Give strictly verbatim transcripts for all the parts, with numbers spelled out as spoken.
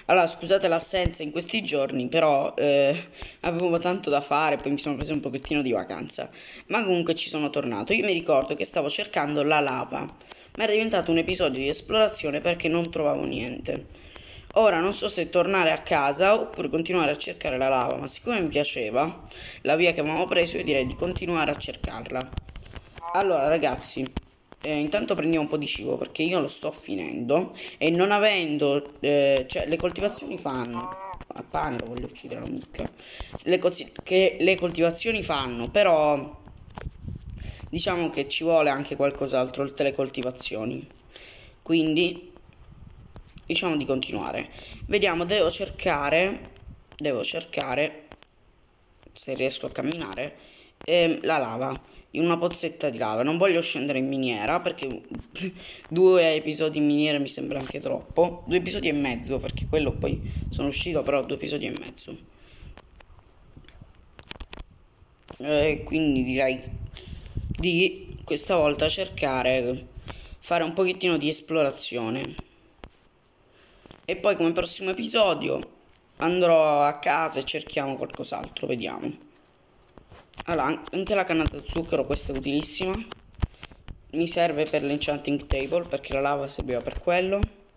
Allora, scusate l'assenza in questi giorni, però eh, avevo tanto da fare, poi mi sono preso un pochettino di vacanza. Ma comunque ci sono tornato. Io mi ricordo che stavo cercando la lava, ma era diventato un episodio di esplorazione perché non trovavo niente. Ora non so se tornare a casa oppure continuare a cercare la lava, ma siccome mi piaceva la via che avevamo preso, io direi di continuare a cercarla. Allora, ragazzi, eh, intanto prendiamo un po' di cibo perché io lo sto finendo e non avendo, eh, cioè le coltivazioni fanno, a pane lo voglio uccidere la mucca, le, cozi- che le coltivazioni fanno, però diciamo che ci vuole anche qualcos'altro oltre le coltivazioni, quindi diciamo di continuare. Vediamo, devo cercare, devo cercare se riesco a camminare, ehm, la lava in una pozzetta di lava. Non voglio scendere in miniera perché due episodi in miniera mi sembra anche troppo. Due episodi e mezzo perché quello poi sono uscito, però due episodi e mezzo. E quindi direi di questa volta cercare fare un pochettino di esplorazione. E poi come prossimo episodio andrò a casa e cerchiamo qualcos'altro, vediamo. Allora, anche la canna da zucchero, questa è utilissima. Mi serve per l'enchanting table perché la lava serviva per quello.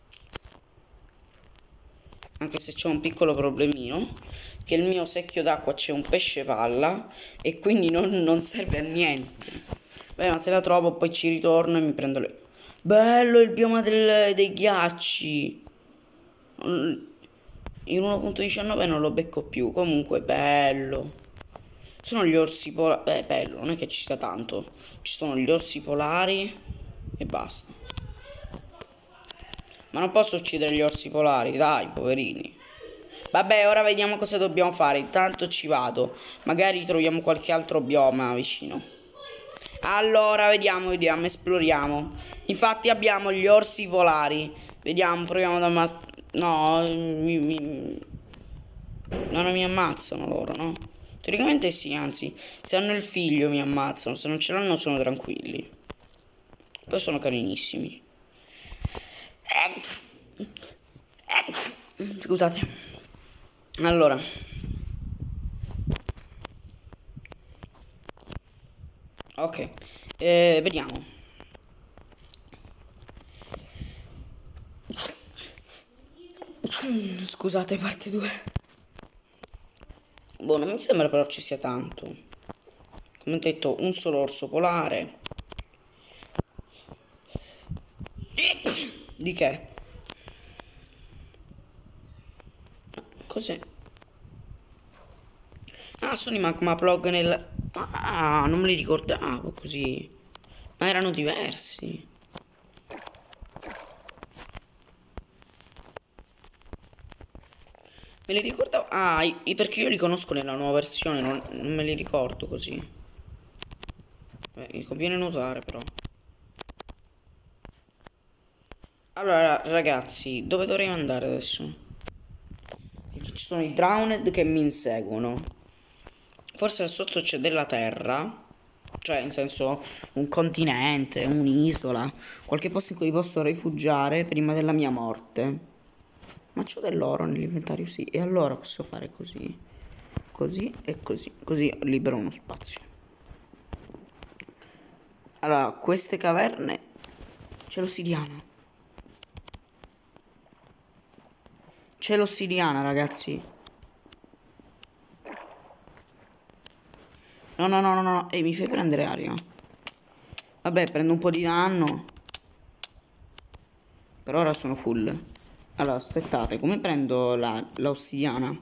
Anche se c'è un piccolo problemino, che il mio secchio d'acqua c'è un pesce palla e quindi non, non serve a niente. Beh, ma se la trovo poi ci ritorno e mi prendo le... Bello il bioma del- dei ghiacci. In uno punto diciannove non lo becco più. Comunque bello. Sono gli orsi polari. Beh, bello, non è che ci sia tanto. Ci sono gli orsi polari e basta. Ma non posso uccidere gli orsi polari, dai, poverini. Vabbè, ora vediamo cosa dobbiamo fare. Intanto ci vado. Magari troviamo qualche altro bioma vicino. Allora, vediamo, vediamo, esploriamo. Infatti abbiamo gli orsi polari. Vediamo, proviamo da... Ma... No, mi, mi... no, non mi ammazzano loro, no? Teoricamente sì, anzi, se hanno il figlio mi ammazzano, se non ce l'hanno sono tranquilli. Poi sono carinissimi. Scusate. Allora. Ok. Eh, vediamo. Scusate, parte due. Boh, non mi sembra però ci sia tanto. Come ho detto, un solo orso polare. Di che? Cos'è? Ah, sono i magma plug nel... Ah, non me li ricordavo così. Ma erano diversi. Me li ricordavo... Ah, i- i- perché io li conosco nella nuova versione, non, non me li ricordo così. Beh, mi conviene notare però. Allora, ragazzi, dove dovrei andare adesso? Perché ci sono i drowned che mi inseguono. Forse là sotto c'è della terra. Cioè, in senso, un continente, un'isola. Qualche posto in cui posso rifugiare prima della mia morte. Ma c'ho dell'oro nell'inventario, sì. E allora posso fare così. Così e così. Così libero uno spazio. Allora, queste caverne... C'è l'ossidiana. C'è l'ossidiana, ragazzi. No, no, no, no, no. Ehi, mi fai prendere aria. Vabbè, prendo un po' di danno. Per ora sono full. Allora, aspettate, come prendo la, la ossidiana?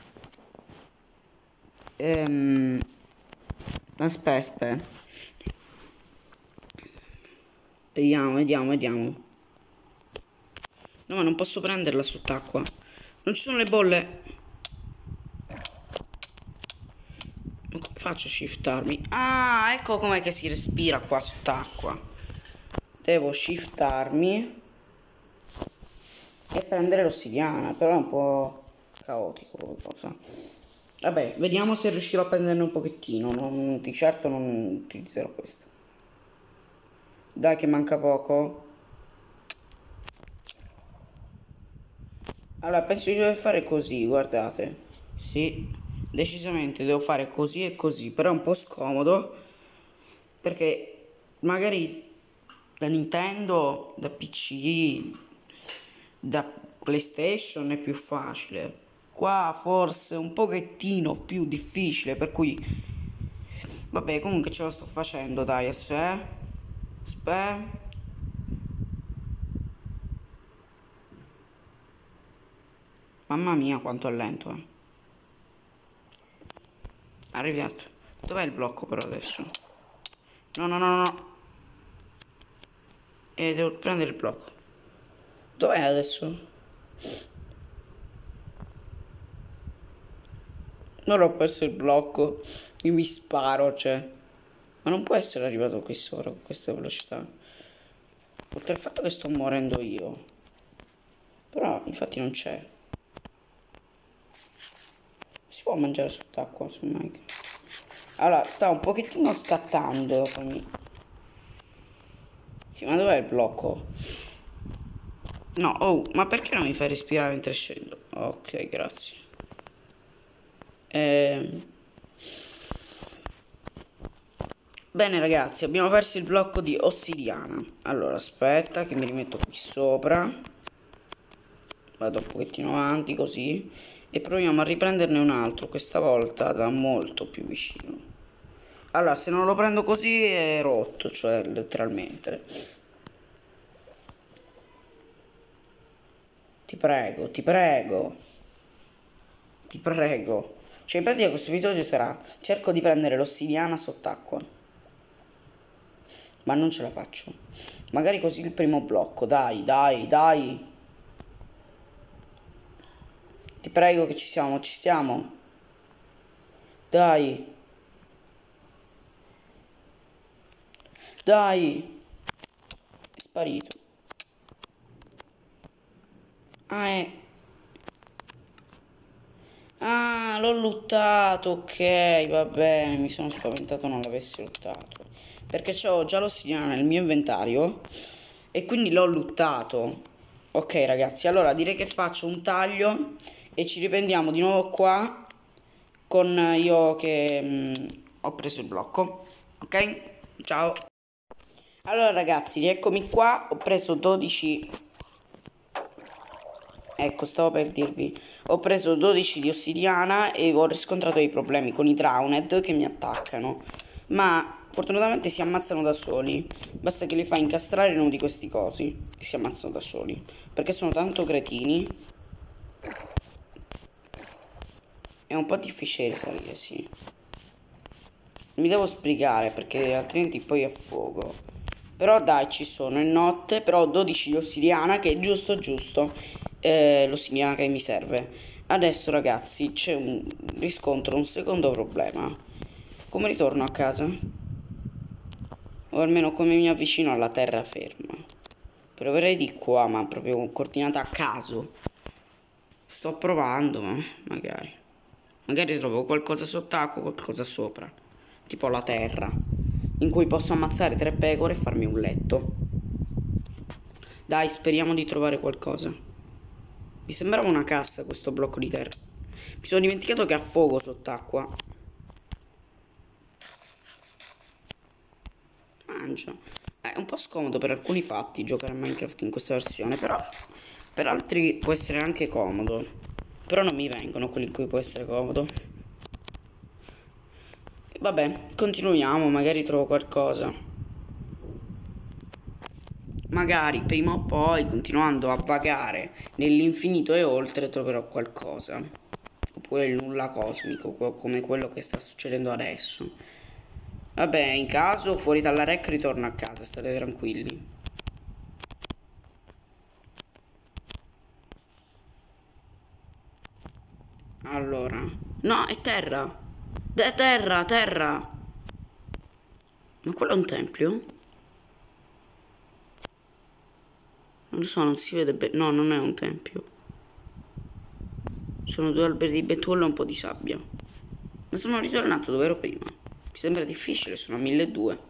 Ehm... Aspetta, aspetta. Vediamo, vediamo, vediamo. No, ma non posso prenderla sott'acqua. Non ci sono le bolle. Ma come faccio a shiftarmi? Ah, ecco com'è che si respira qua sott'acqua. Devo shiftarmi e prendere l'ossidiana, però è un po' caotico qualcosa. Vabbè, vediamo se riuscirò a prenderne un pochettino. Non, di certo non utilizzerò questo. Dai che manca poco. Allora, penso di dover fare così, guardate. Sì, decisamente devo fare così e così, però è un po' scomodo perché magari da Nintendo, da P C, da PlayStation è più facile. Qua forse è un pochettino più difficile, per cui vabbè, comunque ce lo sto facendo, dai, aspetta. Aspetta. Mamma mia, quanto è lento, eh. Arrivato. Dov'è il blocco però adesso? No, no, no, no, no. E devo prendere il blocco. Dov'è adesso? Non ho perso il blocco. Io mi sparo, cioè. Ma non può essere arrivato qui sopra con questa velocità. Oltre al fatto che sto morendo io. Però, infatti non c'è. Si può mangiare sott'acqua su Minecraft. Allora, sta un pochettino scattando. Quindi... Sì, ma dov'è il blocco? No, oh, ma perché non mi fai respirare mentre scendo? Ok, grazie. Ehm... Bene ragazzi, abbiamo perso il blocco di ossidiana. Allora, aspetta che mi rimetto qui sopra. Vado un pochettino avanti così. E proviamo a riprenderne un altro, questa volta da molto più vicino. Allora, se non lo prendo così è rotto, cioè letteralmente. Ti prego, ti prego. Ti prego. Cioè in pratica questo episodio sarà: cerco di prendere l'ossidiana sott'acqua. Ma non ce la faccio. Magari così il primo blocco. Dai, dai, dai. Ti prego che ci siamo, ci stiamo. Dai. Dai. È sparito. Ah, è... Ah, l'ho lottato, ok, va bene, mi sono spaventato non l'avessi lottato. Perché c'ho già l'ossidiana nel mio inventario e quindi l'ho lottato. Ok ragazzi, allora direi che faccio un taglio e ci riprendiamo di nuovo qua con io che mh, ho preso il blocco. Ok? Ciao. Allora ragazzi, rieccomi qua, ho preso dodici. Ecco, stavo per dirvi, ho preso dodici di ossidiana e ho riscontrato dei problemi con i drowned che mi attaccano, ma fortunatamente si ammazzano da soli, basta che li fai incastrare in uno di questi cosi e si ammazzano da soli, perché sono tanto cretini. È un po' difficile salire, sì. Mi devo sbrigare perché altrimenti poi affogo. Però dai, ci sono, è notte, però ho dodici di ossidiana che è giusto giusto. Eh, l'ossidiana che mi serve. Adesso ragazzi c'è un riscontro un secondo problema. Come ritorno a casa? O almeno come mi avvicino alla terraferma? Proverei di qua, ma proprio coordinata a caso. Sto provando, ma magari. Magari trovo qualcosa sott'acqua, qualcosa sopra. Tipo la terra, in cui posso ammazzare tre pecore e farmi un letto. Dai, speriamo di trovare qualcosa. Mi sembrava una cassa questo blocco di terra. Mi sono dimenticato che ha fuoco sott'acqua. Mangia. È un po' scomodo per alcuni fatti giocare a Minecraft in questa versione, però per altri può essere anche comodo. Però non mi vengono quelli in cui può essere comodo. Vabbè, continuiamo, magari trovo qualcosa. Magari prima o poi, continuando a vagare nell'infinito e oltre, troverò qualcosa. Oppure il nulla cosmico, come quello che sta succedendo adesso. Vabbè, in caso, fuori dalla rec ritorno a casa, state tranquilli. Allora, no, è terra. È terra, terra. Ma quello è un tempio? Non lo so, non si vede bene. No, non è un tempio. Sono due alberi di betulla e un po' di sabbia. Ma sono ritornato dove ero prima. Mi sembra difficile, sono a milleduecento.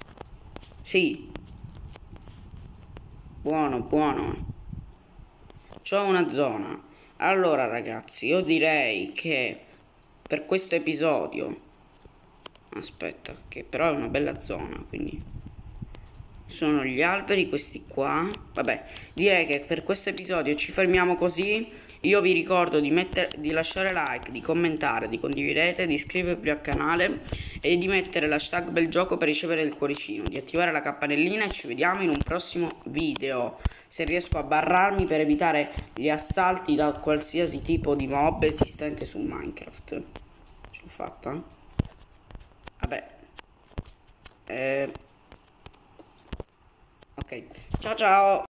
Sì. Buono, buono. c'ho una zona. Allora ragazzi, io direi che per questo episodio, aspetta, che però è una bella zona, quindi sono gli alberi questi qua. Vabbè, direi che per questo episodio ci fermiamo così. Io vi ricordo di, mettere, di lasciare like, di commentare, di condividere, di iscrivervi al canale e di mettere l'hashtag bel gioco per ricevere il cuoricino, di attivare la campanellina e ci vediamo in un prossimo video. Se riesco a barrarmi per evitare gli assalti da qualsiasi tipo di mob esistente su Minecraft. Ce l'ho fatta? Vabbè. Eh... Ok, ciao ciao!